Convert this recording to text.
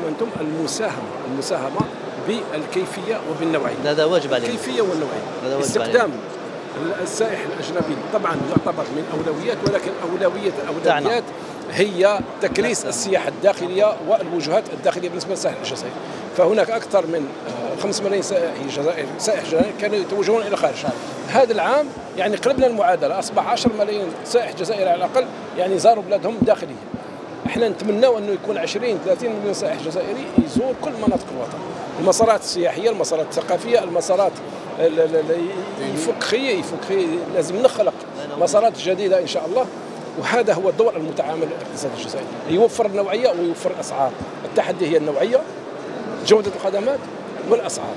أنتم المساهمة بالكيفية وبالنوعية. هذا واجب علينا. الكيفية والنوعية. استخدام السائح الأجنبي طبعا يعتبر من أولويات، ولكن أولوية الأولويات هي تكريس السياحة الداخلية والوجهات الداخلية بالنسبة للساحل الجزائري. فهناك أكثر من 5 ملايين سائح جزائري كانوا يتوجهون إلى الخارج. هذا العام يعني قلبنا المعادلة، أصبح 10 ملايين سائح جزائري على الأقل يعني زاروا بلادهم الداخلية. احنا نتمناو انه يكون 20-30 مليون سائح جزائري يزور كل مناطق الوطن، المسارات السياحيه، المسارات الثقافيه، المسارات الفقهيه، لازم نخلق مسارات جديده ان شاء الله. وهذا هو الدور المتعامل للاقتصاد الجزائري، يوفر النوعيه ويوفر الاسعار. التحدي هي النوعيه، جوده الخدمات والاسعار.